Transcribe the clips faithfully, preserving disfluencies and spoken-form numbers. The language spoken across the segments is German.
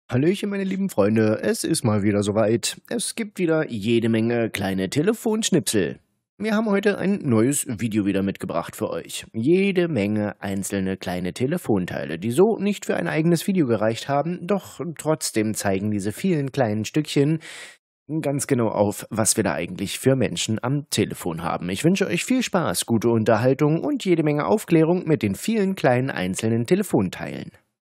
Hallöchen, meine lieben Freunde, es ist mal wieder soweit. Es gibt wieder jede Menge kleine Telefonschnipsel. Wir haben heute ein neues Video wieder mitgebracht für euch. Jede Menge einzelne kleine Telefonteile, die so nicht für ein eigenes Video gereicht haben, doch trotzdem zeigen diese vielen kleinen Stückchen ganz genau auf, was wir da eigentlich für Menschen am Telefon haben. Ich wünsche euch viel Spaß, gute Unterhaltung und jede Menge Aufklärung mit den vielen kleinen einzelnen Telefonteilen.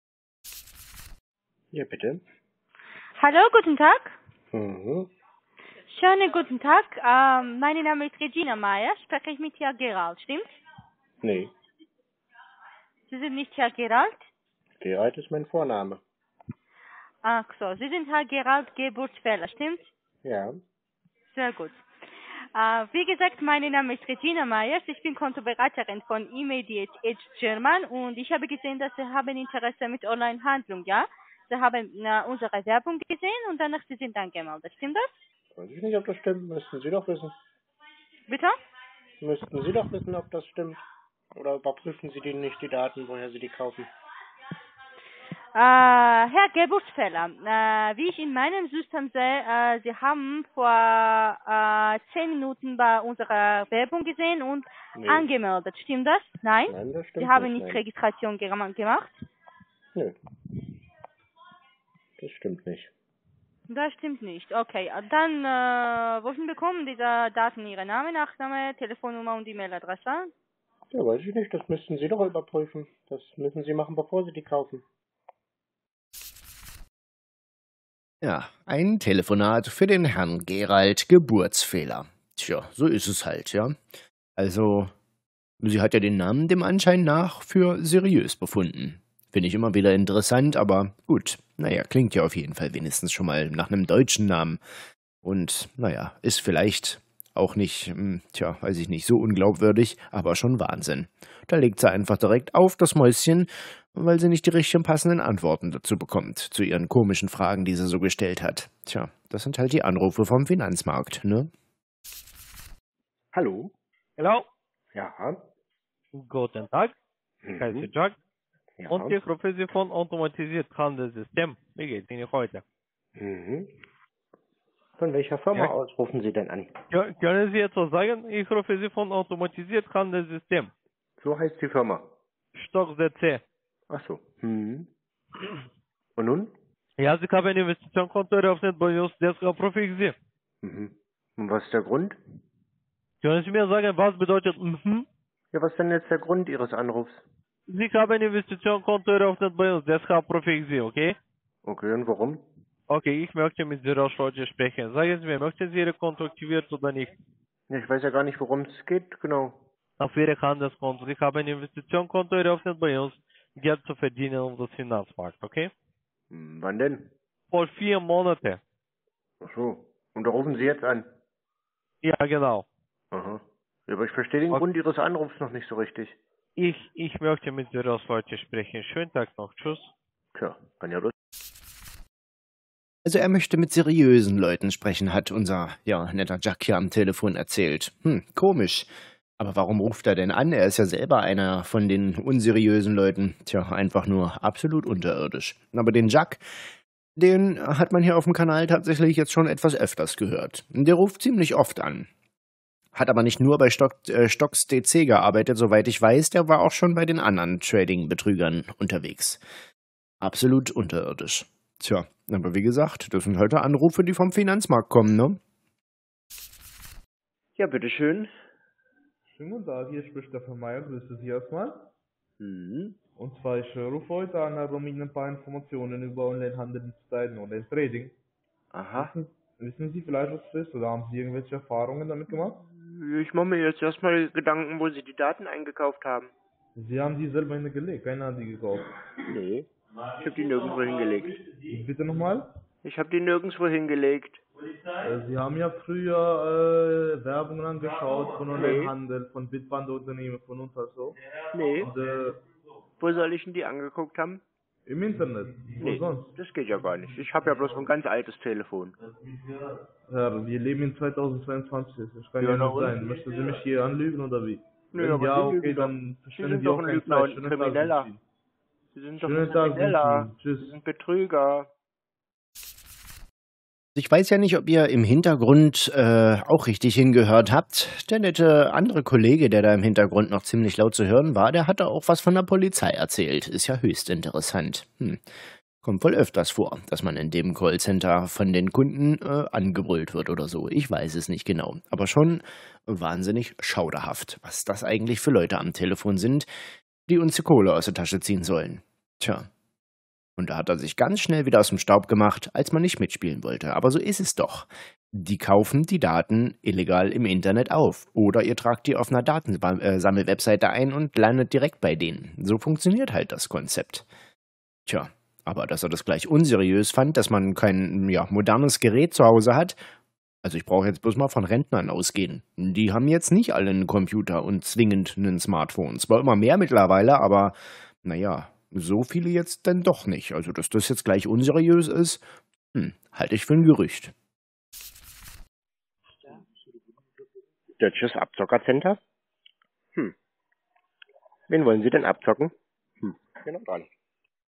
Ja, bitte. Hallo, guten Tag. Mhm. Schönen guten Tag. Ähm, mein Name ist Regina Meyer. Spreche ich mit Herrn Gerald, stimmt? Nee, Sie sind nicht Herr Gerald? Gerald ist mein Vorname. Ach so, Sie sind Herr Gerald Geburtsfehler, stimmt? Ja. Sehr gut. Äh, wie gesagt, mein Name ist Regina Meyers. Ich bin Kontoberaterin von Immediate Edge German und ich habe gesehen, dass Sie haben Interesse mit Online-Handlung, ja? Sie haben äh, unsere Werbung gesehen und danach Sie sind angemeldet, stimmt das? Weiß ich nicht, ob das stimmt. Müssten Sie doch wissen. Bitte? Müssten Sie doch wissen, ob das stimmt. Oder überprüfen Sie denen nicht die Daten, woher Sie die kaufen? Äh, Herr Geburtsfehler, äh, wie ich in meinem System sehe, äh, Sie haben vor äh, zehn Minuten bei unserer Werbung gesehen und Nee. angemeldet. Stimmt das? Nein? Nein, das Sie stimmt haben nicht. nicht Nein. Registration gera- gemacht? Nö. Das stimmt nicht. Das stimmt nicht. Okay, äh, dann äh, wohin bekommen diese Daten Ihre Name, Nachname, Telefonnummer und E-Mail-Adresse? Ja, weiß ich nicht. Das müssten Sie doch überprüfen. Das müssen Sie machen, bevor Sie die kaufen. Ja, ein Telefonat für den Herrn Gerald Geburtsfehler. Tja, so ist es halt, ja. Also, sie hat ja den Namen dem Anschein nach für seriös befunden. Finde ich immer wieder interessant, aber gut. Naja, klingt ja auf jeden Fall wenigstens schon mal nach einem deutschen Namen. Und, naja, ist vielleicht auch nicht, hm, tja, weiß ich nicht, so unglaubwürdig, aber schon Wahnsinn. Da legt sie einfach direkt auf das Mäuschen, weil sie nicht die richtigen passenden Antworten dazu bekommt, zu ihren komischen Fragen, die sie so gestellt hat. Tja, das sind halt die Anrufe vom Finanzmarkt, ne? Hallo? Hallo, Ja. guten Tag, ich heiße Mhm. Jack Ja. und ich rufe Sie von automatisiert Handelssystem. Wie geht's Ihnen heute? Mhm. Von welcher Firma Ja. aus rufen Sie denn an? Kö- Können Sie etwas sagen? Ich rufe Sie von automatisiert Handelssystem. So heißt die Firma. Stock D C. Ach so. Mhm. Und nun? Ja, Sie haben ein Investitionskonto eröffnet bei uns, deshalb rufe ich Sie. Mhm. Und was ist der Grund? Können Sie mir sagen, was bedeutet mhm? Ja, was ist denn jetzt der Grund Ihres Anrufs? Sie haben ein Investitionskonto eröffnet bei uns, deshalb rufe ich Sie, okay? Okay, und warum? Okay, ich möchte mit Sie rasch heute sprechen. Sagen Sie mir, möchten Sie Ihr Konto aktiviert oder nicht? Ja, ich weiß ja gar nicht, worum es geht, genau. Auf Ihre Handelskonto. Sie haben ein Investitionskonto eröffnet bei uns, Geld zu verdienen auf das Finanzmarkt, okay? Hm, wann denn? Vor vier Monaten. Ach so. Und da rufen Sie jetzt an? Ja, genau. Aha. Ja, aber ich verstehe den Okay. Grund Ihres Anrufs noch nicht so richtig. Ich, ich möchte mit Sie raus heute sprechen. Schönen Tag noch. Tschüss. Tja, kann ja los. Also er möchte mit seriösen Leuten sprechen, hat unser, ja, netter Jack hier am Telefon erzählt. Hm, komisch. Aber warum ruft er denn an? Er ist ja selber einer von den unseriösen Leuten. Tja, einfach nur absolut unterirdisch. Aber den Jack, den hat man hier auf dem Kanal tatsächlich jetzt schon etwas öfters gehört. Der ruft ziemlich oft an. Hat aber nicht nur bei Stock, äh, Stocks D C gearbeitet, soweit ich weiß. Der war auch schon bei den anderen Trading-Betrügern unterwegs. Absolut unterirdisch. Tja, aber wie gesagt, das sind heute Anrufe, die vom Finanzmarkt kommen, ne? Ja, bitteschön. Schönen guten Tag, hier spricht der Herr Meier, grüße Sie erstmal. Mhm. Und zwar, ich äh, rufe heute an, um Ihnen ein paar Informationen über Online-Handel mitzuteilen, Online-Trading. Aha. Wissen, wissen Sie vielleicht, was das ist, oder haben Sie irgendwelche Erfahrungen damit gemacht? Ich mache mir jetzt erstmal Gedanken, wo Sie die Daten eingekauft haben. Sie haben die selber hingelegt, keiner hat die gekauft. Nee. Ich habe die nirgendwo hingelegt. Bitte nochmal? Ich habe die nirgendwo hingelegt. Äh, Sie haben ja früher äh, Werbungen angeschaut von Nee. Online-Handel, von Bitband-Unternehmen, von uns also. Nee. Und äh, Wo soll ich denn die angeguckt haben? im Internet, wo Nee, sonst? das geht ja gar nicht. Ich habe ja bloß ein ganz altes Telefon. Ja, wir leben in zweitausendzweiundzwanzig, das kann Ja, ja na nicht und? sein. Möchten Sie mich hier anlügen oder wie? Nö, Wenn aber ja, Sie lügen okay, doch. dann Sie verschwenden sind Sie doch auch ein keine Lügner Zeit. und ein Schönen Tag Krimineller. wünsche ich Ihnen. Sie sind doch ein Schönen Tag wünsche ich Krimineller. Ihnen. Tschüss. Sie sind Betrüger. Ich weiß ja nicht, ob ihr im Hintergrund äh, auch richtig hingehört habt. Der nette andere Kollege, der da im Hintergrund noch ziemlich laut zu hören war, der hatte auch was von der Polizei erzählt. Ist ja höchst interessant. Hm. Kommt wohl öfters vor, dass man in dem Callcenter von den Kunden äh, angebrüllt wird oder so. Ich weiß es nicht genau. Aber schon wahnsinnig schauderhaft, was das eigentlich für Leute am Telefon sind, die uns die Kohle aus der Tasche ziehen sollen. Tja. Und da hat er sich ganz schnell wieder aus dem Staub gemacht, als man nicht mitspielen wollte. Aber so ist es doch. Die kaufen die Daten illegal im Internet auf. Oder ihr tragt die auf einer Datensammelwebseite ein und landet direkt bei denen. So funktioniert halt das Konzept. Tja, aber dass er das gleich unseriös fand, dass man kein ja, modernes Gerät zu Hause hat. Also ich brauche jetzt bloß mal von Rentnern ausgehen. Die haben jetzt nicht alle einen Computer und zwingend einen Smartphone. Zwar immer mehr mittlerweile, aber naja, so viele jetzt denn doch nicht. Also, dass das jetzt gleich unseriös ist, hm, halte ich für ein Gerücht. Deutsches Abzockercenter? Hm. Wen wollen Sie denn abzocken? Hm. Genau gar nicht.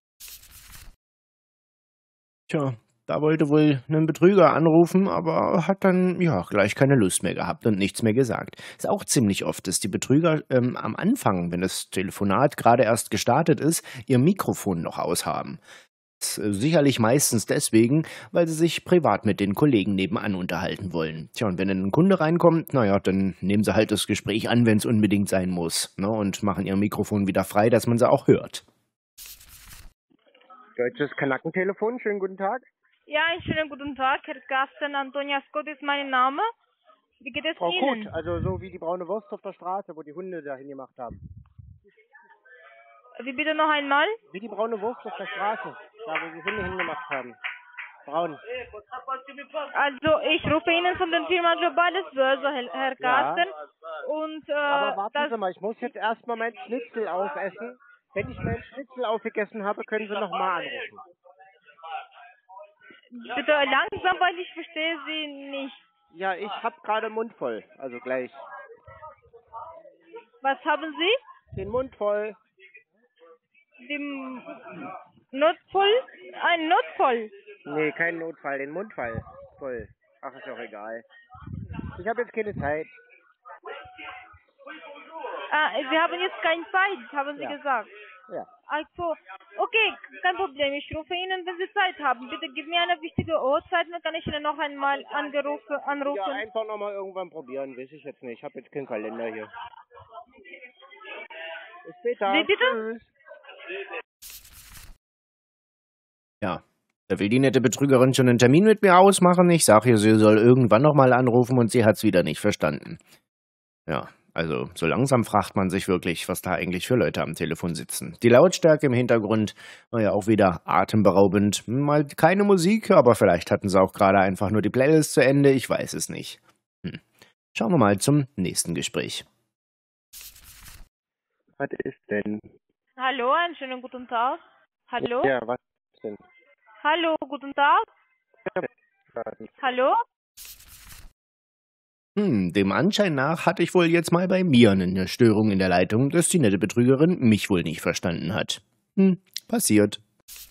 Tja, da wollte wohl ein Betrüger anrufen, aber hat dann ja gleich keine Lust mehr gehabt und nichts mehr gesagt. Ist auch ziemlich oft, dass die Betrüger ähm, am Anfang, wenn das Telefonat gerade erst gestartet ist, ihr Mikrofon noch aushaben. Das ist, äh, sicherlich meistens deswegen, weil sie sich privat mit den Kollegen nebenan unterhalten wollen. Tja, und wenn dann ein Kunde reinkommt, naja, dann nehmen sie halt das Gespräch an, wenn es unbedingt sein muss, ne, und machen ihr Mikrofon wieder frei, dass man sie auch hört. Deutsches Kanackentelefon, schönen guten Tag. Ja, einen schönen guten Tag, Herr Carsten. Antonia Scott ist mein Name. Wie geht es Frau Ihnen? Kurt, also so wie die braune Wurst auf der Straße, wo die Hunde da hingemacht haben. Wie bitte noch einmal? Wie die braune Wurst auf der Straße, da wo die Hunde hingemacht haben. Braun. Also ich rufe Ihnen von der Firma Globales Börse, Herr Herr Carsten. Und äh, Aber warten das, Sie mal, ich muss jetzt erstmal mein Schnitzel aufessen. Wenn ich meinen Schnitzel aufgegessen habe, können Sie nochmal anrufen. bitte langsam, weil ich verstehe Sie nicht. Ja, ich habe gerade Mund voll, also gleich. Was haben Sie? Den Mund voll. Dem Notfall? Ein Notfall? Nee, kein Notfall, den Mund voll. voll. Ach, ist doch egal. Ich habe jetzt keine Zeit. Ah, Sie haben jetzt keine Zeit, haben Sie Ja. gesagt. Ja. Also, okay, kein Problem. Ich rufe Ihnen, wenn Sie Zeit haben. Bitte gib mir eine wichtige Uhrzeit, dann kann ich Ihnen noch einmal angerufen, anrufen. Ja, einfach nochmal irgendwann probieren, weiß ich jetzt nicht. Ich habe jetzt keinen Kalender hier. Bis später. Wie bitte? Tschüss. Ja, da will die nette Betrügerin schon einen Termin mit mir ausmachen. Ich sage ihr, sie soll irgendwann nochmal anrufen und sie hat's wieder nicht verstanden. Ja, also so langsam fragt man sich wirklich, was da eigentlich für Leute am Telefon sitzen. Die Lautstärke im Hintergrund war ja auch wieder atemberaubend. Mal keine Musik, aber vielleicht hatten sie auch gerade einfach nur die Playlist zu Ende. Ich weiß es nicht. Hm. Schauen wir mal zum nächsten Gespräch. Was ist denn? Hallo, einen schönen guten Tag. Hallo? Ja, was ist denn? Hallo, guten Tag. Hallo? Hm, dem Anschein nach hatte ich wohl jetzt mal bei mir eine Störung in der Leitung, dass die nette Betrügerin mich wohl nicht verstanden hat. Hm, passiert.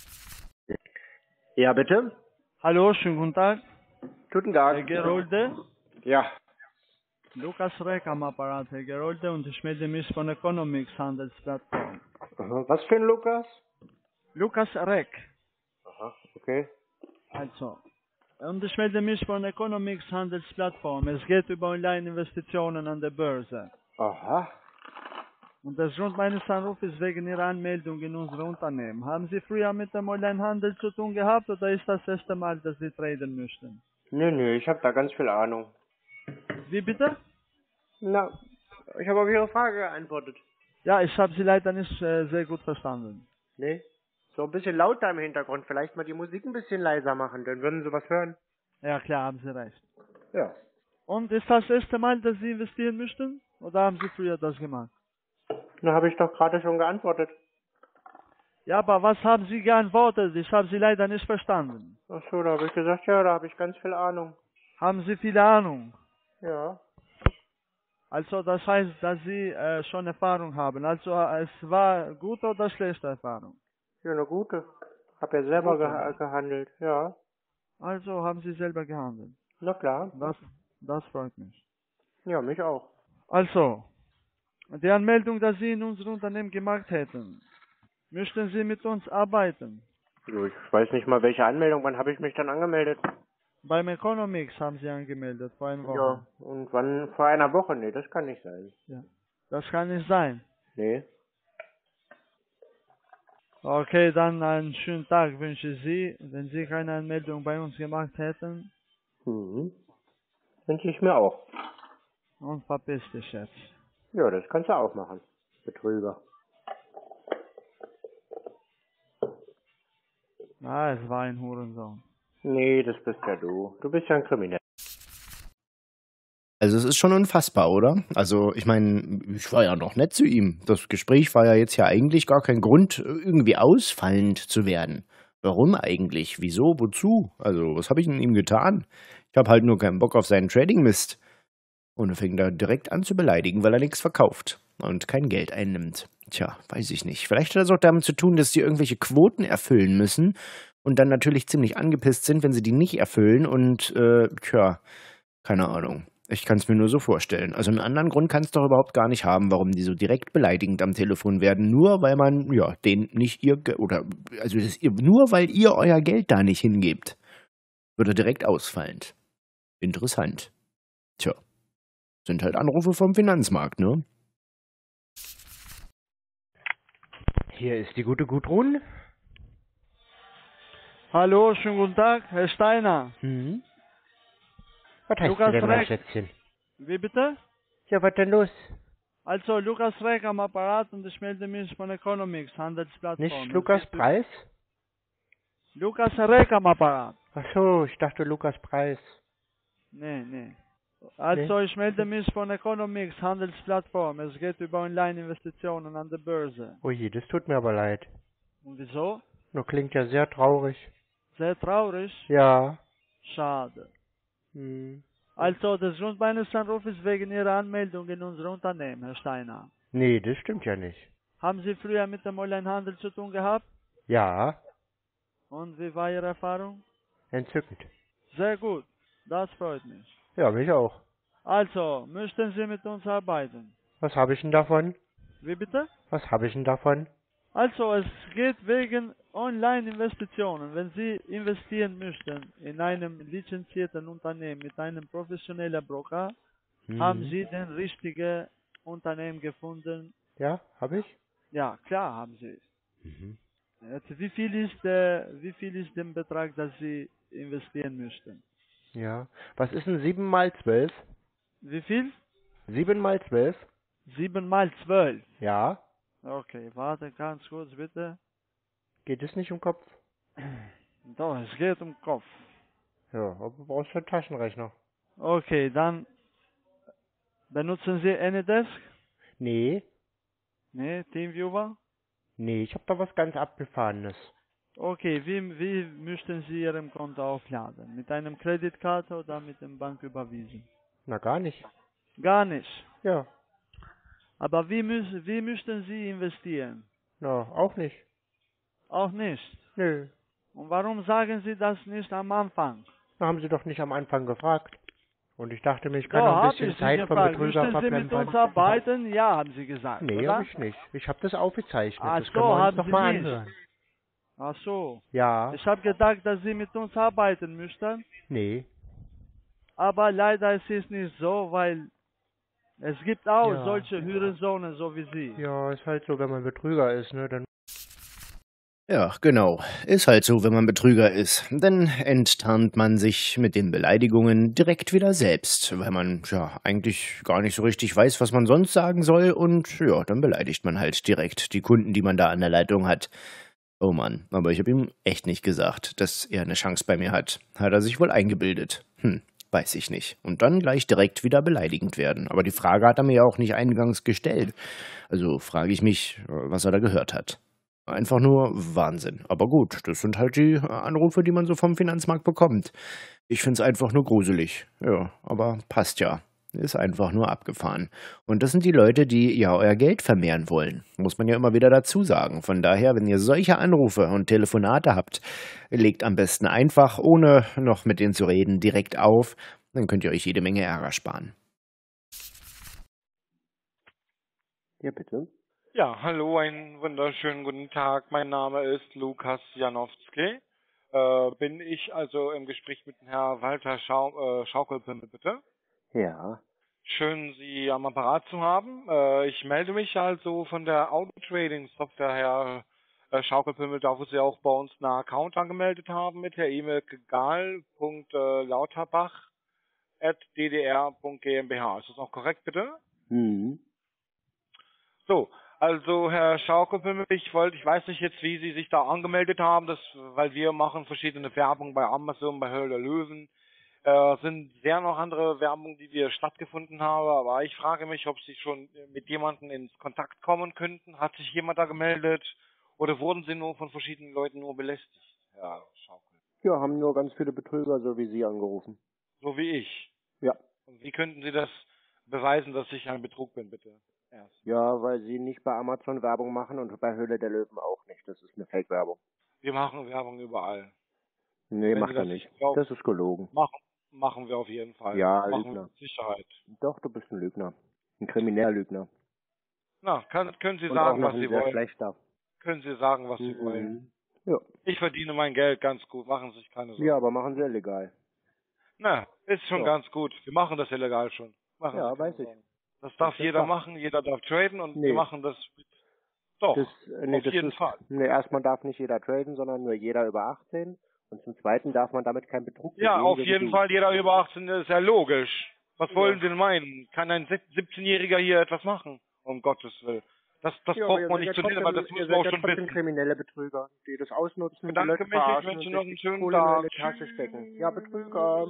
Ja, bitte? Hallo, schönen guten Tag. Guten Herr Tag. Gerolde. Ja. Lukas Reck am Apparat, Herr Gerolde, und ich melde mich von Economics Handelsplattform. Aha. Was für ein Lukas? Lukas Reck. Aha, okay. Also. Und ich melde mich von Economics Handelsplattform. Es geht über Online-Investitionen an der Börse. Aha. Und der Grund meines Anrufs ist wegen Ihrer Anmeldung in unser Unternehmen. Haben Sie früher mit dem Online-Handel zu tun gehabt oder ist das erste Mal, dass Sie traden möchten? Nö, nö, ich habe da ganz viel Ahnung. Wie bitte? Na, ich habe auf Ihre Frage geantwortet. Ja, ich habe Sie leider nicht äh, sehr gut verstanden. Nee? So ein bisschen lauter im Hintergrund. Vielleicht mal die Musik ein bisschen leiser machen, dann würden Sie was hören. Ja, klar, haben Sie recht. Ja. Und ist das erste Mal, dass Sie investieren möchten? Oder haben Sie früher das gemacht? Na, habe ich doch gerade schon geantwortet. Ja, aber was haben Sie geantwortet? Ich habe Sie leider nicht verstanden. Ach so, da habe ich gesagt, ja, da habe ich ganz viel Ahnung. Haben Sie viele Ahnung? Ja. Also das heißt, dass Sie äh, schon Erfahrung haben. Also äh, es war gute oder schlechte Erfahrung? Ja, eine gute. Hab ja selber Gute, geha ne? gehandelt, ja. Also haben Sie selber gehandelt. Na klar. Das, das freut mich. Ja, mich auch. Also, die Anmeldung, die Sie in unserem Unternehmen gemacht hätten, möchten Sie mit uns arbeiten? So, ich weiß nicht mal, welche Anmeldung. Wann habe ich mich dann angemeldet? Beim Economics haben Sie angemeldet, vor einer Woche. Ja. Und wann? Vor einer Woche? Nee, das kann nicht sein. Ja. Das kann nicht sein. Nee. Okay, dann einen schönen Tag wünsche ich Sie. Wenn Sie keine Anmeldung bei uns gemacht hätten, Mhm. Wünsche ich mir auch. und verpiss dich jetzt. Ja, das kannst du auch machen. Betrüger. Ah, es war ein Hurensohn. Nee, das bist ja du. Du bist ja ein Krimineller. Also es ist schon unfassbar, oder? Also ich meine, ich war ja noch nett zu ihm. Das Gespräch war ja jetzt ja eigentlich gar kein Grund, irgendwie ausfallend zu werden. Warum eigentlich? Wieso? Wozu? Also was habe ich denn ihm getan? Ich habe halt nur keinen Bock auf seinen Trading-Mist. Und er fängt da direkt an zu beleidigen, weil er nichts verkauft und kein Geld einnimmt. Tja, weiß ich nicht. Vielleicht hat das auch damit zu tun, dass sie irgendwelche Quoten erfüllen müssen und dann natürlich ziemlich angepisst sind, wenn sie die nicht erfüllen und, äh, tja, keine Ahnung. Ich kann es mir nur so vorstellen. Also einen anderen Grund kann es doch überhaupt gar nicht haben, warum die so direkt beleidigend am Telefon werden, nur weil man, ja, denen nicht ihr, Ge oder, also das ihr, nur weil ihr euer Geld da nicht hingebt, wird er direkt ausfallend. Interessant. Tja, sind halt Anrufe vom Finanzmarkt, ne? Hier ist die gute Gudrun. Hallo, schönen guten Tag, Herr Steiner. Hm? Was heißt Lukas du denn, mein Reck. Schätzchen? Wie bitte? Ja, was denn los? Also, Lukas Reck am Apparat und ich melde mich von Economics, Handelsplattform. Nicht Lukas Preis? Lukas Reck am Apparat. Ach so, ich dachte Lukas Preis. Nee, nee. Also, ich melde mich von Economics, Handelsplattform. Es geht über Online-Investitionen an der Börse. Oh je, das tut mir aber leid. Und wieso? Nur klingt ja sehr traurig. Sehr traurig. Ja. Schade. Hm. Also, das Grund meines Anrufs ist wegen Ihrer Anmeldung in unser Unternehmen, Herr Steiner. Nee, das stimmt ja nicht. Haben Sie früher mit dem Onlinehandel zu tun gehabt? Ja, Und wie war Ihre Erfahrung? entzückend. Sehr gut. Das freut mich. Ja, mich auch. Also, möchten Sie mit uns arbeiten? Was habe ich denn davon? Wie bitte? Was habe ich denn davon? Also, es geht wegen Online-Investitionen. Wenn Sie investieren möchten in einem lizenzierten Unternehmen mit einem professionellen Broker, Hm. haben Sie den richtigen Unternehmen gefunden? Ja, habe ich? Ja, klar haben Sie. Mhm. Jetzt, wie viel ist der, wie viel ist der Betrag, dass Sie investieren möchten? Ja. Was ist denn sieben mal zwölf? Wie viel? sieben mal zwölf? sieben mal zwölf. Ja. Okay, warte ganz kurz bitte. Geht es nicht im Kopf? Doch, es geht um Kopf. Ja, aber du brauchst schon einen Taschenrechner. Okay, dann benutzen Sie Anydesk? Nee, Ne, Teamviewer? nee, ich habe da was ganz Abgefahrenes. Okay, wie, wie möchten Sie Ihrem Konto aufladen? Mit einem Kreditkarte oder mit dem Bank überwiesen? Na, gar nicht. Gar nicht. Ja, Aber wie, müssen, wie möchten Sie investieren? na, auch nicht. Auch nicht. Nö. Und warum sagen Sie das nicht am Anfang? Da haben Sie doch nicht am Anfang gefragt. Und ich dachte mir, ich kann So, noch ein hab bisschen ich Sie Zeit vom gefragt. Betrüger Möchten Sie mit uns verplempern. arbeiten? Ja, haben Sie gesagt, Nee, oder? habe ich nicht. Ich habe das aufgezeichnet. Ach das so, können wir uns haben noch Sie mal nicht. anhören. Ach so. Ja, Ich habe gedacht, dass Sie mit uns arbeiten möchten. nee. Aber leider ist es nicht so, weil es gibt auch Ja. solche Hurensohnen, so wie Sie. Ja, ist halt so, wenn man Betrüger ist, ne, dann... Ja, genau. Ist halt so, wenn man Betrüger ist. Dann enttarnt man sich mit den Beleidigungen direkt wieder selbst, weil man ja eigentlich gar nicht so richtig weiß, was man sonst sagen soll und ja, dann beleidigt man halt direkt die Kunden, die man da an der Leitung hat. Oh Mann, aber ich habe ihm echt nicht gesagt, dass er eine Chance bei mir hat. Hat er sich wohl eingebildet. Hm, weiß ich nicht. Und dann gleich direkt wieder beleidigend werden. Aber die Frage hat er mir ja auch nicht eingangs gestellt. Also frage ich mich, was er da gehört hat. Einfach nur Wahnsinn. Aber gut, das sind halt die Anrufe, die man so vom Finanzmarkt bekommt. Ich find's einfach nur gruselig. Ja, aber passt ja. ist einfach nur abgefahren. Und das sind die Leute, die ja euer Geld vermehren wollen. Muss man ja immer wieder dazu sagen. Von daher, wenn ihr solche Anrufe und Telefonate habt, legt am besten einfach, ohne noch mit denen zu reden, direkt auf. Dann könnt ihr euch jede Menge Ärger sparen. Ja, bitte. Ja, hallo, einen wunderschönen guten Tag. Mein Name ist Lukas Janowski. Äh, bin ich also im Gespräch mit Herrn Walter Schau äh, Schaukelpimmel, bitte? Ja. Schön, Sie am Apparat zu haben. Äh, ich melde mich also von der Auto-Trading-Software, Herr äh, Schaukelpimmel, da wo Sie auch bei uns einen Account angemeldet haben mit der E-Mail gal punkt lauterbach at d d r punkt g m b h. Ist das noch korrekt, bitte? Hm. So, also Herr Schaukelpimmel, ich wollte, ich weiß nicht jetzt, wie Sie sich da angemeldet haben, das, weil wir machen verschiedene Werbung bei Amazon, bei Höhle der Löwen. Äh, sind sehr noch andere Werbung, die wir stattgefunden haben, aber ich frage mich, ob Sie schon mit jemandem ins Kontakt kommen könnten. Hat sich jemand da gemeldet oder wurden Sie nur von verschiedenen Leuten nur belästigt, Herr Schaukel? Ja, haben nur ganz viele Betrüger, so wie Sie, angerufen. So wie ich. Ja. Und wie könnten Sie das beweisen, dass ich ein Betrug bin, bitte? Erst. Ja, weil Sie nicht bei Amazon Werbung machen und bei Höhle der Löwen auch nicht. Das ist eine Fake-Werbung. Wir machen Werbung überall. Nee, Wenn macht Sie er das nicht. glauben, Das ist gelogen. Machen, machen wir auf jeden Fall. Ja, machen Lügner. wir mit Sicherheit. Doch, du bist ein Lügner. Ein krimineller Lügner. Na, kann, können Sie Und sagen, auch noch was ein Sie sehr wollen? schlechter. Können Sie sagen, was Sie Mhm. wollen? Ja. Ich verdiene mein Geld ganz gut, machen Sie sich keine Sorgen. Ja, aber machen Sie illegal. Na, ist schon Ja. ganz gut. Wir machen das illegal schon. Machen Ja, Sie keine weiß ich. Sorgen. Das darf Das ist jeder wahr. machen, jeder darf traden und Nee. wir machen das mit. Doch, Das, äh, nee, auf das jeden ist, Fall. Nee, erstmal darf nicht jeder traden, sondern nur jeder über achtzehn. Und zum Zweiten darf man damit keinen Betrug Ja, begehen, auf so wie jeden du. Fall, jeder über achtzehn ist ja logisch. Was Ja. wollen Sie denn meinen? Kann ein siebzehnjähriger hier etwas machen? Um Gottes Willen. Das, das Ja, aber braucht ihr man seid nicht ja zu nennen, aber das trotzdem, muss ihr man seid auch ja schon trotzdem wissen. kriminelle Betrüger, die das ausnutzen, Ich die bedanke Leute mich, ich verarschen wünsche und noch sich einen die schönen Kohle nur in Tag. die Tasche stecken. Ja, Betrüger.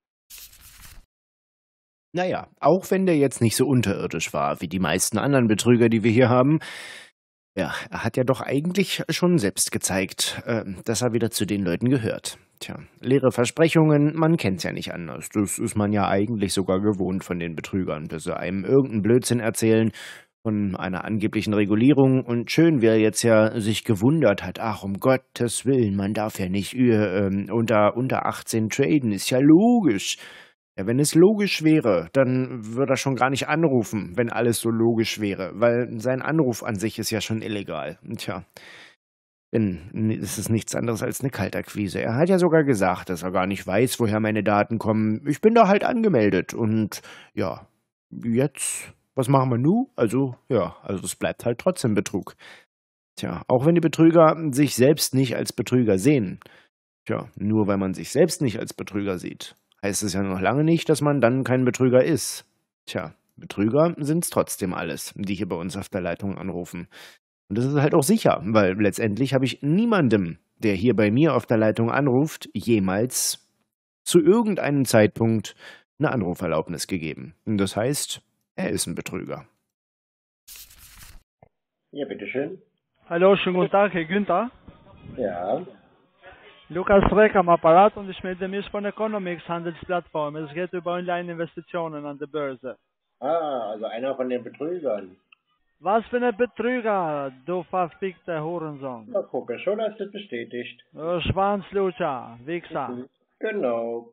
Naja, auch wenn der jetzt nicht so unterirdisch war wie die meisten anderen Betrüger, die wir hier haben, ja, er hat ja doch eigentlich schon selbst gezeigt, äh, dass er wieder zu den Leuten gehört. Tja, leere Versprechungen, man kennt's ja nicht anders. Das ist man ja eigentlich sogar gewohnt von den Betrügern, dass sie einem irgendeinen Blödsinn erzählen von einer angeblichen Regulierung. Und schön, wie er jetzt ja sich gewundert hat, ach, um Gottes Willen, man darf ja nicht äh, ähm, unter, unter achtzehn traden, ist ja logisch. Ja, wenn es logisch wäre, dann würde er schon gar nicht anrufen, wenn alles so logisch wäre, weil sein Anruf an sich ist ja schon illegal. Tja, denn es ist nichts anderes als eine Kaltakquise. Er hat ja sogar gesagt, dass er gar nicht weiß, woher meine Daten kommen. Ich bin da halt angemeldet und ja, jetzt, was machen wir nun? Also, ja, also es bleibt halt trotzdem Betrug. Tja, auch wenn die Betrüger sich selbst nicht als Betrüger sehen. Tja, nur weil man sich selbst nicht als Betrüger sieht, heißt es ja noch lange nicht, dass man dann kein Betrüger ist. Tja, Betrüger sind's trotzdem alles, die hier bei uns auf der Leitung anrufen. Und das ist halt auch sicher, weil letztendlich habe ich niemandem, der hier bei mir auf der Leitung anruft, jemals zu irgendeinem Zeitpunkt eine Anruferlaubnis gegeben. Und das heißt, er ist ein Betrüger. Ja, bitteschön. Hallo, schönen guten Tag, Herr Günther. Ja. Lukas Reck am Apparat und ich melde mich von Economics Handelsplattform. Es geht über Online-Investitionen an der Börse. Ah, also einer von den Betrügern. Was für ein Betrüger, du verfickter Hurensohn. Na, gucke, schon hast du es bestätigt. Du Schwanzlutscher, Wichser. Genau.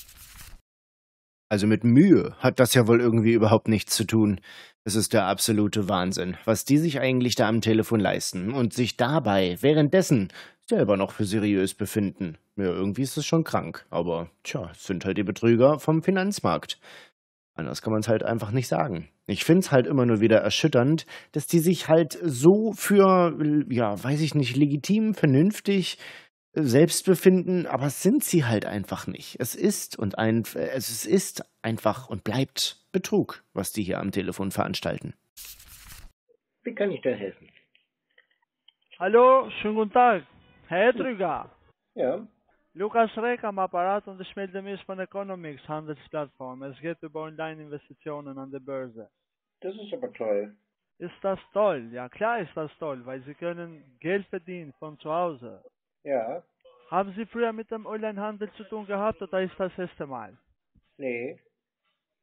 Also mit Mühe hat das ja wohl irgendwie überhaupt nichts zu tun. Es ist der absolute Wahnsinn, was die sich eigentlich da am Telefon leisten und sich dabei währenddessen selber noch für seriös befinden. Ja, irgendwie ist es schon krank, aber tja, es sind halt die Betrüger vom Finanzmarkt. Anders kann man es halt einfach nicht sagen. Ich finde es halt immer nur wieder erschütternd, dass die sich halt so für, ja, weiß ich nicht, legitim, vernünftig selbst befinden, aber es sind sie halt einfach nicht. Es ist und ein, es ist einfach und bleibt Betrug, was die hier am Telefon veranstalten. Wie kann ich dir helfen? Hallo, schönen guten Tag, Herr Betrüger. Ja. Lukas Reck am Apparat und ich melde mich von Economics Handelsplattform. Es geht über Online-Investitionen an der Börse. Das ist aber toll. Ist das toll? Ja, klar ist das toll, weil Sie können Geld verdienen von zu Hause. Ja. Haben Sie früher mit dem Onlinehandel zu tun gehabt oder ist das erste Mal? Nee.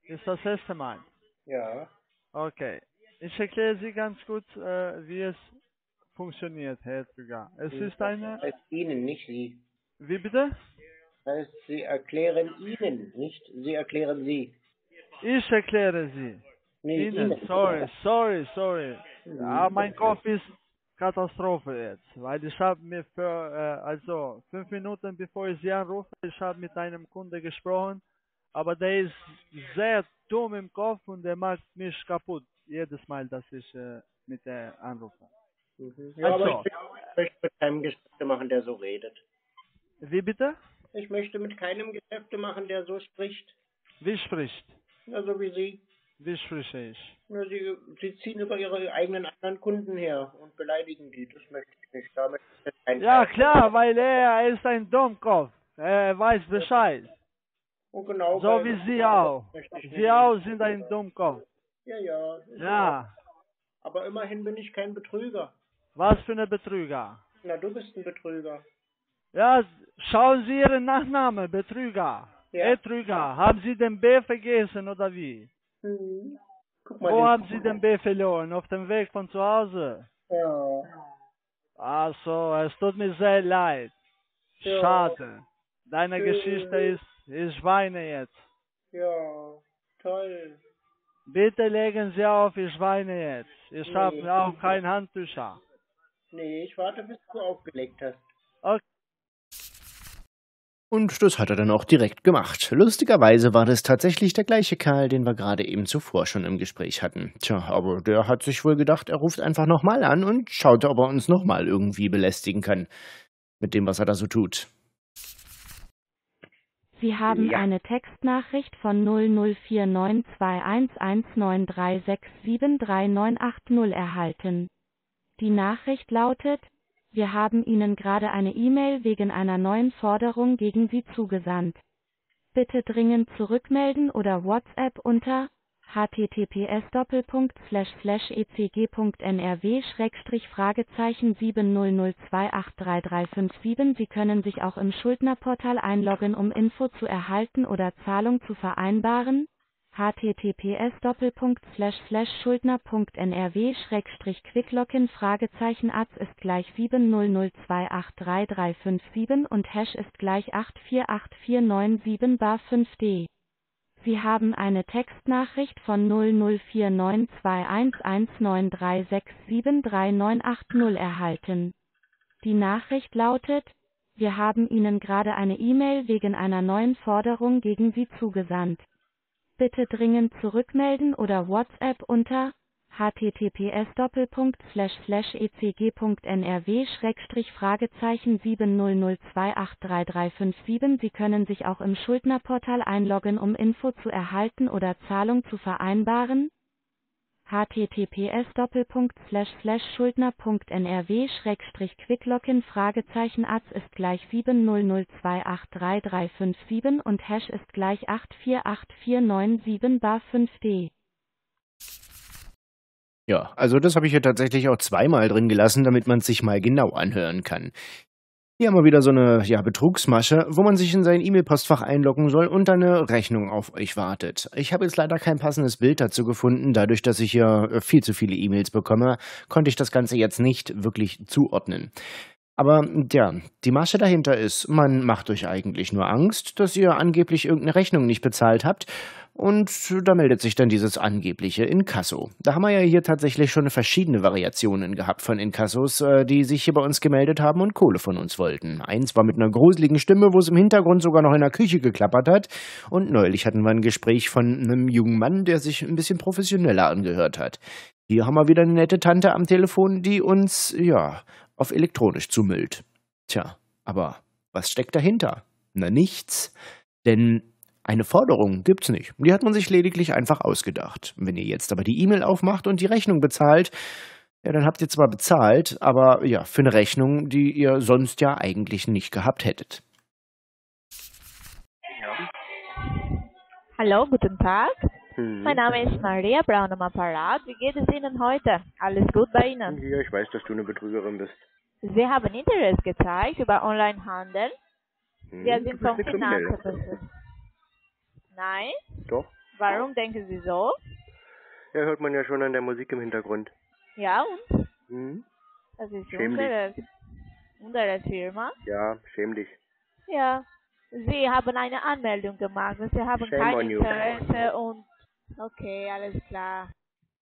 Ist das erste Mal? Ja. Okay. Ich erkläre Sie ganz gut, äh, wie es funktioniert, Herr Trüger. Es Das ist eine... heißt Ihnen, nicht Sie. Wie bitte? Das heißt, Sie erklären Ihnen, nicht Sie erklären Sie. Ich erkläre Sie. Nee, Ihnen. Ihnen. Sorry, sorry, sorry. Mhm. Ja, mein Kopf ist Katastrophe jetzt, weil ich habe mir für, äh, also fünf Minuten bevor ich Sie anrufe, ich habe mit einem Kunde gesprochen, aber der ist sehr dumm im Kopf und der macht mich kaputt, jedes Mal, dass ich äh, mit der anrufe. Mhm. Ja, aber Also, ich möchte mit keinem Geschäfte machen, der so redet. wie bitte? Ich möchte mit keinem Geschäfte machen, der so spricht. Wie spricht? Ja, so wie Sie. Wie spreche ich? Ja, Sie, Sie ziehen über Ihre eigenen anderen Kunden her und beleidigen die. Das möchte ich nicht. Damit ist kein Ja Teil. klar, weil er ist ein Dummkopf. Er weiß Bescheid. Und genau So bei- wie Sie auch. möchte ich Sie nicht. auch sind ein Dummkopf. Ja, ja. ist Ja, auch. Aber immerhin bin ich kein Betrüger. was für eine Betrüger. Na, du bist ein Betrüger. Ja, schauen Sie Ihren Nachnamen, Betrüger. Ja. Betrüger. Haben Sie den B vergessen oder wie? Mhm. Guck mal. Wo den- haben Sie den B verloren? Auf dem Weg von zu Hause? Ja. Ach so, es tut mir sehr leid. Ja. Schade. Deine Ja. Geschichte ist, ich weine jetzt. Ja. Toll. Bitte legen Sie auf, ich weine jetzt. Ich Nee. habe auch kein Handtücher. Nee, ich warte, bis du aufgelegt hast. Okay. Und das hat er dann auch direkt gemacht. Lustigerweise war das tatsächlich der gleiche Kerl, den wir gerade eben zuvor schon im Gespräch hatten. Tja, aber der hat sich wohl gedacht, er ruft einfach nochmal an und schaut, ob er uns nochmal irgendwie belästigen kann. Mit dem, was er da so tut. Sie haben Ja. eine Textnachricht von null null vier neun zwei eins eins neun drei sechs sieben drei neun acht null erhalten. Die Nachricht lautet: Wir haben Ihnen gerade eine E-Mail wegen einer neuen Forderung gegen Sie zugesandt. Bitte dringend zurückmelden oder WhatsApp unter h t t p s doppelpunkt slash slash e c g punkt n r w schrägstrich Fragezeichen sieben null null zwei acht drei drei fünf sieben. Sie können sich auch im Schuldnerportal einloggen, um Info zu erhalten oder Zahlung zu vereinbaren. h t t p s doppelpunkt slash slash schuldner punkt n r w schrägstrich quicklogin Fragezeichen az ist gleich sieben null null zwei acht drei drei fünf sieben und Hash ist gleich acht vier acht vier neun sieben bar fünf d. Sie haben eine Textnachricht von null null vier neun zwei eins eins neun drei sechs sieben drei neun acht null erhalten. Die Nachricht lautet: Wir haben Ihnen gerade eine E-Mail wegen einer neuen Forderung gegen Sie zugesandt. Bitte dringend zurückmelden oder WhatsApp unter h t t p s doppelpunkt slash slash e c g punkt n r w schrägstrich Fragezeichen sieben null null zwei acht drei drei fünf sieben. Sie können sich auch im Schuldnerportal einloggen, um Info zu erhalten oder Zahlung zu vereinbaren. h t t p s doppelpunkt slash slash schuldner punkt n r w schrägstrich quicklogin Fragezeichen az ist gleich sieben null null zwei acht drei drei fünf sieben und Hash ist gleich acht vier acht vier neun sieben bar fünf d. Ja, also das habe ich hier tatsächlich auch zweimal drin gelassen, damit man es sich mal genau anhören kann. Hier haben wir wieder so eine ja, Betrugsmasche, wo man sich in sein E-Mail-Postfach einloggen soll und dann eine Rechnung auf euch wartet. Ich habe jetzt leider kein passendes Bild dazu gefunden. Dadurch, dass ich hier viel zu viele E-Mails bekomme, konnte ich das Ganze jetzt nicht wirklich zuordnen. Aber ja, die Masche dahinter ist, man macht euch eigentlich nur Angst, dass ihr angeblich irgendeine Rechnung nicht bezahlt habt und da meldet sich dann dieses angebliche Inkasso. Da haben wir ja hier tatsächlich schon verschiedene Variationen gehabt von Inkassos, die sich hier bei uns gemeldet haben und Kohle von uns wollten. Eins war mit einer gruseligen Stimme, wo es im Hintergrund sogar noch in der Küche geklappert hat, und neulich hatten wir ein Gespräch von einem jungen Mann, der sich ein bisschen professioneller angehört hat. Hier haben wir wieder eine nette Tante am Telefon, die uns, ja, auf elektronisch zumüllt. Tja, aber was steckt dahinter? Na, nichts. Denn eine Forderung gibt's nicht. Die hat man sich lediglich einfach ausgedacht. Wenn ihr jetzt aber die E-Mail aufmacht und die Rechnung bezahlt, ja, dann habt ihr zwar bezahlt, aber ja, für eine Rechnung, die ihr sonst ja eigentlich nicht gehabt hättet. Hallo, guten Tag. Hm. Mein Name ist Maria Braun am Apparat. Wie geht es Ihnen heute? Alles gut bei Ihnen? Ja, ich weiß, dass du eine Betrügerin bist. Sie haben Interesse gezeigt über Onlinehandel. Hm, Wir du sind bist vom eine Kriminelle. Finanzamt. Nein, Doch. Warum denken Sie so? Ja, hört man ja schon an der Musik im Hintergrund. Ja, und? Hm? Das ist Schäm unsere, unsere Firma. Ja, schäm dich. Ja. Sie haben eine Anmeldung gemacht und Sie haben Shame kein on you. Interesse und... Okay, alles klar.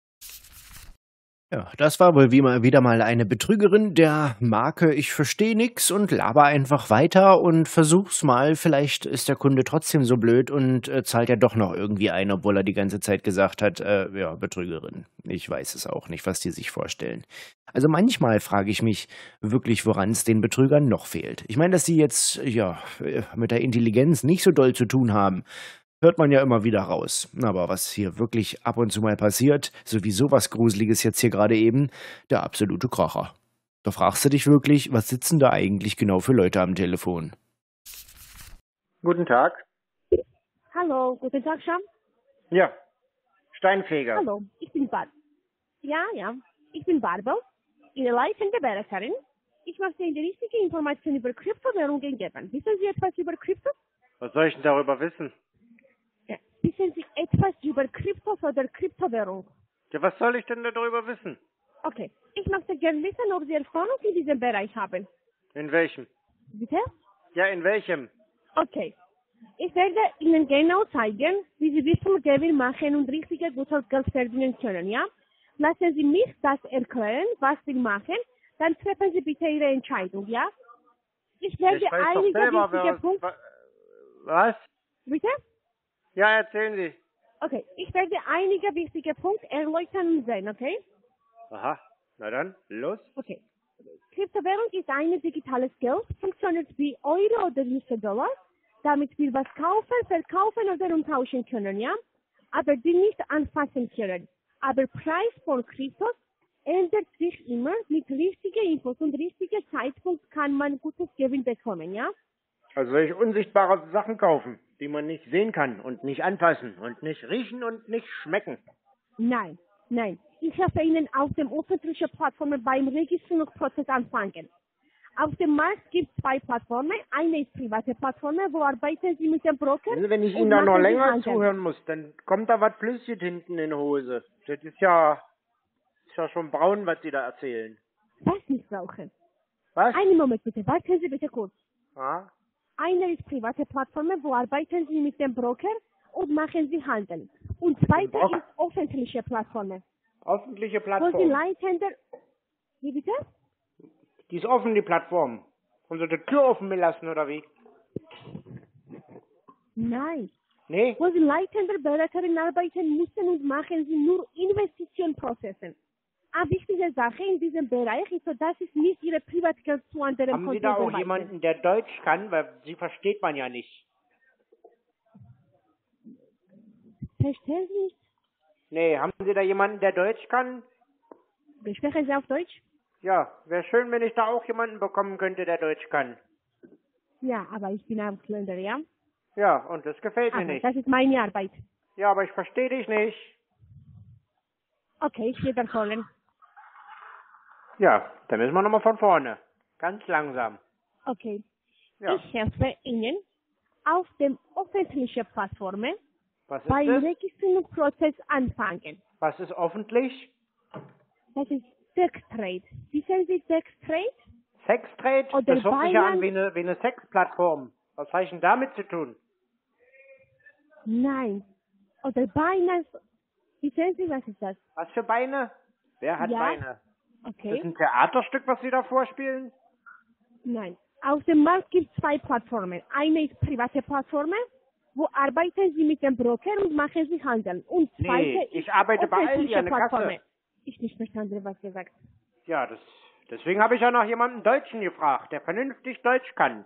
Ja, das war wohl wie mal wieder mal eine Betrügerin der Marke Ich verstehe nix und laber einfach weiter und versuch's mal. Vielleicht ist der Kunde trotzdem so blöd und äh, zahlt ja doch noch irgendwie ein, obwohl er die ganze Zeit gesagt hat, äh, ja, Betrügerin. Ich weiß es auch nicht, was die sich vorstellen. Also manchmal frage ich mich wirklich, woran es den Betrügern noch fehlt. Ich meine, dass sie jetzt ja mit der Intelligenz nicht so doll zu tun haben, hört man ja immer wieder raus. Aber was hier wirklich ab und zu mal passiert, so wie sowas Gruseliges jetzt hier gerade eben, der absolute Kracher. Da fragst du dich wirklich, was sitzen da eigentlich genau für Leute am Telefon? Guten Tag. Hallo, guten Tag, Scham. Ja, Steinfeger. Hallo, ich bin Barbara. Ja, ja, ich bin Barbara, Ihre leitende Beraterin. Ich möchte Ihnen die richtige Information über Kryptowährungen geben. Wissen Sie etwas über Krypto? Was soll ich denn darüber wissen? Ja. Wissen Sie etwas über Kryptos oder Kryptowährung? Ja, was soll ich denn darüber wissen? Okay, ich möchte gerne wissen, ob Sie Erfahrung in diesem Bereich haben. In welchem? Bitte? Ja, in welchem? Okay. Ich werde Ihnen genau zeigen, wie Sie Virtual Gewinn machen und richtige gutes Geld verdienen können, ja? Lassen Sie mich das erklären, was wir machen, dann treffen Sie bitte Ihre Entscheidung, ja? Ich werde Ich weiß doch einige selber, wichtige wer, Punkte... Was? Bitte? Ja, erzählen Sie. Okay, ich werde einige wichtige Punkte erläutern und sehen, okay? Aha, na dann, los. Okay. Kryptowährung ist ein digitales Geld, funktioniert wie Euro oder U S-Dollar, damit wir was kaufen, verkaufen oder umtauschen können, ja? Aber die nicht anfassen können. Aber Preis von Kryptos ändert sich immer. Mit richtigen Infos und richtigen Zeitpunkt kann man gutes Gewinn bekommen, ja? Also soll ich unsichtbare Sachen kaufen, die man nicht sehen kann und nicht anfassen und nicht riechen und nicht schmecken? Nein, nein. Ich helfe Ihnen auf dem öffentlichen Plattformen beim Registrierungsprozess anfangen. Auf dem Markt gibt es zwei Plattformen. Eine ist private Plattform, wo arbeiten Sie mit dem Broker. Also wenn ich und Ihnen da noch machen Sie länger Handel. zuhören muss, dann kommt da was flüssig hinten in die Hose. Das ist ja, ist ja schon braun, was Sie da erzählen. Was nicht brauchen. Was? Einen Moment bitte, warten Sie bitte kurz. Ah? Eine ist private Plattform, wo arbeiten Sie mit dem Broker und machen Sie Handel. Und zweite Broker? ist öffentliche Plattform. Öffentliche Wo Sie Plattform. Leitender... Wie bitte? Die ist offen, die Plattform. Haben Sie die Tür offen gelassen, oder wie? Nein. Nee? Wo Sie leitender Beraterin arbeiten müssen und machen Sie nur Investitionsprozesse. Eine wichtige Sache in diesem Bereich ist, dass es nicht Ihre Privatgeld zu anderen Haben Sie Konten da auch überweisen. jemanden, der Deutsch kann? Weil Sie versteht man ja nicht. Verstehen Sie nicht? Nee, haben Sie da jemanden, der Deutsch kann? Sprechen Sie auf Deutsch? Ja, wäre schön, wenn ich da auch jemanden bekommen könnte, der Deutsch kann. Ja, aber ich bin Ausländer, ja? Ja, und das gefällt mir Aber nicht. das ist meine Arbeit. Ja, aber ich verstehe dich nicht. Okay, ich wiederholen. Ja, dann müssen wir nochmal von vorne. Ganz langsam. Okay. Ja. Ich helfe Ihnen auf dem öffentlichen Plattformen Was ist beim das? Registrierungsprozess anfangen. Was ist öffentlich? Das ist Sextrade. Wissen Sie Sextrade? Sextrade? Oder Das hört sich ja an Binance? wie eine, wie eine Sexplattform. Was hat denn damit zu tun? Nein. Oder Binance. Wissen Sie, was ist das? Was für Beine? Wer hat Ja. Beine? Das Okay. ist ein Theaterstück, was Sie da vorspielen? Nein. Auf dem Markt gibt es zwei Plattformen. Eine ist private Plattformen, wo arbeiten Sie mit dem Broker und machen Sie Handel. Und zweite Nee, ist ich arbeite bei Aldi öffentliche an der Kasse. Plattformen. Ich nicht verstanden, was gesagt. Ja, das, deswegen habe ich ja nach jemandem Deutschen gefragt, der vernünftig Deutsch kann.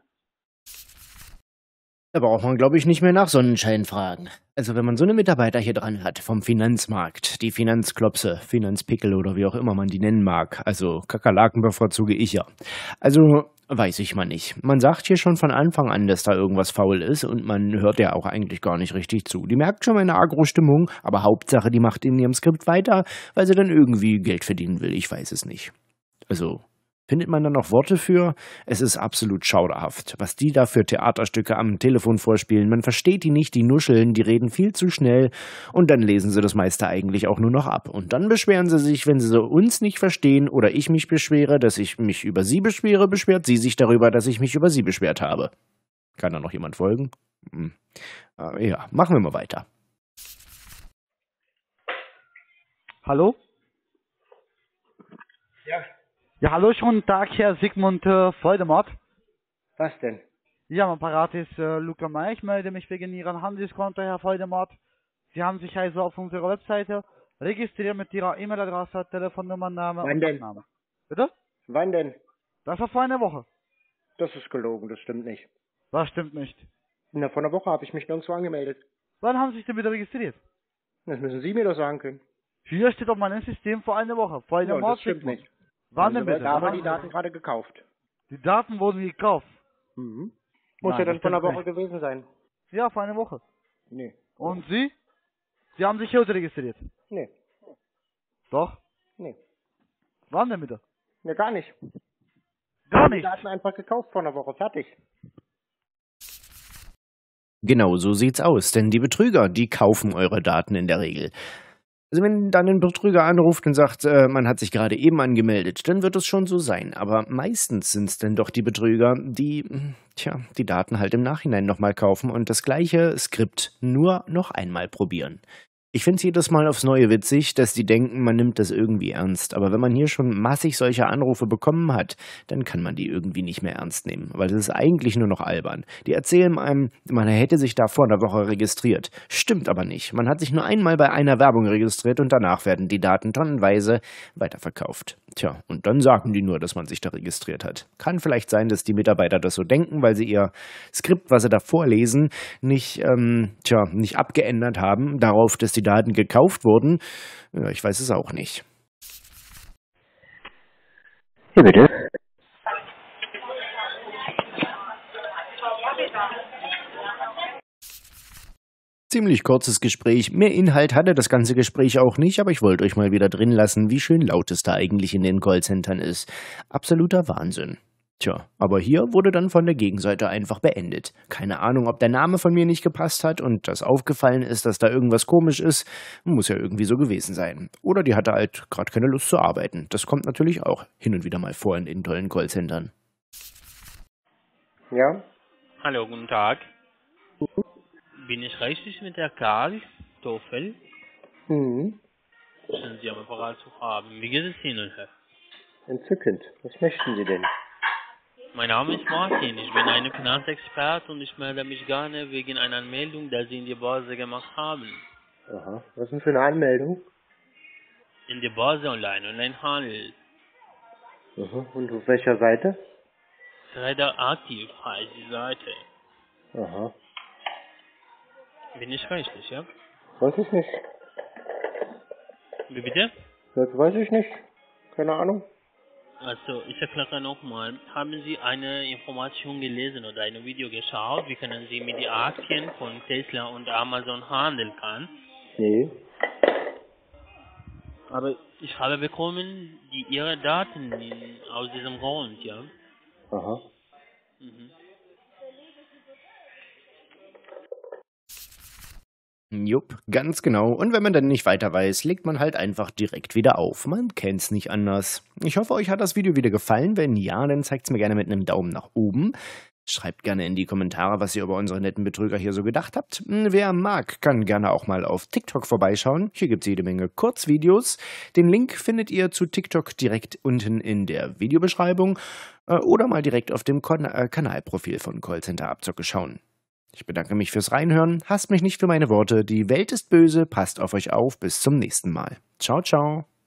Da braucht man, glaube ich, nicht mehr nach Sonnenschein fragen. Also wenn man so eine Mitarbeiter hier dran hat, vom Finanzmarkt, die Finanzklopse, Finanzpickel oder wie auch immer man die nennen mag, also Kakerlaken bevorzuge ich ja. Also weiß ich mal nicht. Man sagt hier schon von Anfang an, dass da irgendwas faul ist und man hört ja auch eigentlich gar nicht richtig zu. Die merkt schon meine Agro-Stimmung, aber Hauptsache, die macht in ihrem Skript weiter, weil sie dann irgendwie Geld verdienen will. Ich weiß es nicht. Also Findet man da noch Worte für? Es ist absolut schauderhaft, was die da für Theaterstücke am Telefon vorspielen. Man versteht die nicht, die nuscheln, die reden viel zu schnell und dann lesen sie das meiste eigentlich auch nur noch ab. Und dann beschweren sie sich, wenn sie so uns nicht verstehen oder ich mich beschwere, dass ich mich über sie beschwere, beschwert sie sich darüber, dass ich mich über sie beschwert habe. Kann da noch jemand folgen? Hm. Äh, ja, machen wir mal weiter. Hallo? Ja. Ja, hallo, schönen Tag, Herr Sigmund äh, Voldemort. Was denn? Ja, mein Apparat ist äh, Luca May. Ich melde mich wegen Ihrem Handelskonto, Herr Voldemort. Sie haben sich also auf unserer Webseite registriert mit Ihrer E-Mail-Adresse, Telefonnummer, Name Wann und denn? Nachname. Bitte? Wann denn? Das war vor einer Woche. Das ist gelogen, das stimmt nicht. Das stimmt nicht. Na, vor einer Woche habe ich mich nirgendwo angemeldet. Wann haben Sie sich denn wieder registriert? Das müssen Sie mir doch sagen können. Hier steht auf meinem System vor einer Woche. Voldemort, Ja, das stimmt Sigmund. nicht. Wann Also, denn bitte? Da haben wir Wann- die Daten gerade gekauft. Die Daten wurden gekauft. Mhm. Muss Nein, ja dann das vor einer stimmt Woche nicht. gewesen sein. Ja, vor einer Woche. Nee. Und Sie? Sie haben sich heute registriert. Nee. Doch? Nee. Wann denn bitte? Nee, gar nicht. Gar Die nicht. Daten einfach gekauft vor einer Woche. Fertig. Genau so sieht's aus, denn die Betrüger, die kaufen eure Daten in der Regel. Also wenn dann ein Betrüger anruft und sagt, äh, man hat sich gerade eben angemeldet, dann wird es schon so sein. Aber meistens sind es dann doch die Betrüger, die, tja, die Daten halt im Nachhinein nochmal kaufen und das gleiche Skript nur noch einmal probieren. Ich finde es jedes Mal aufs Neue witzig, dass die denken, man nimmt das irgendwie ernst. Aber wenn man hier schon massig solche Anrufe bekommen hat, dann kann man die irgendwie nicht mehr ernst nehmen. Weil das ist eigentlich nur noch albern. Die erzählen einem, man hätte sich da vor einer Woche registriert. Stimmt aber nicht. Man hat sich nur einmal bei einer Werbung registriert und danach werden die Daten tonnenweise weiterverkauft. Tja, und dann sagen die nur, dass man sich da registriert hat. Kann vielleicht sein, dass die Mitarbeiter das so denken, weil sie ihr Skript, was sie da vorlesen, nicht, ähm, tja, nicht abgeändert haben, darauf, dass die Daten gekauft wurden. Ja, ich weiß es auch nicht. Hier bitte. Ziemlich kurzes Gespräch. Mehr Inhalt hatte das ganze Gespräch auch nicht, aber ich wollte euch mal wieder drin lassen, wie schön laut es da eigentlich in den Callcentern ist. Absoluter Wahnsinn. Tja, aber hier wurde dann von der Gegenseite einfach beendet. Keine Ahnung, ob der Name von mir nicht gepasst hat und das aufgefallen ist, dass da irgendwas komisch ist. Muss ja irgendwie so gewesen sein. Oder die hatte halt gerade keine Lust zu arbeiten. Das kommt natürlich auch hin und wieder mal vor in den tollen Callcentern. Ja? Hallo, guten Tag. Bin ich richtig mit der Karl Toffel? Mhm. Sind Sie am Apparat zu haben? Wie geht es Ihnen, Herr? Entzückend. Was möchten Sie denn? Mein Name ist Martin, ich bin ein Finanzexperte und ich melde mich gerne wegen einer Meldung, die Sie in die Börse gemacht haben. Aha. Was ist denn für eine Anmeldung? In die Börse online, Onlinehandel. Aha. Und auf welcher Seite? Trader aktiv heißt die Seite. Aha. Bin ich richtig, ja? Weiß ich nicht. Wie bitte? Das weiß ich nicht. Keine Ahnung. Also, ich erkläre nochmal. Haben Sie eine Information gelesen oder ein Video geschaut, wie können Sie mit den Aktien von Tesla und Amazon handeln kann? Nee. Aber ich habe bekommen, die Ihre Daten aus diesem Grund, ja? Aha. Mhm. Jupp, ganz genau. Und wenn man dann nicht weiter weiß, legt man halt einfach direkt wieder auf. Man kennt's nicht anders. Ich hoffe, euch hat das Video wieder gefallen. Wenn ja, dann zeigt's mir gerne mit einem Daumen nach oben. Schreibt gerne in die Kommentare, was ihr über unsere netten Betrüger hier so gedacht habt. Wer mag, kann gerne auch mal auf TikTok vorbeischauen. Hier gibt's jede Menge Kurzvideos. Den Link findet ihr zu TikTok direkt unten in der Videobeschreibung äh, oder mal direkt auf dem Kon- äh, Kanalprofil von Callcenter Abzocke schauen. Ich bedanke mich fürs Reinhören, hasst mich nicht für meine Worte, die Welt ist böse, passt auf euch auf, bis zum nächsten Mal. Ciao, ciao.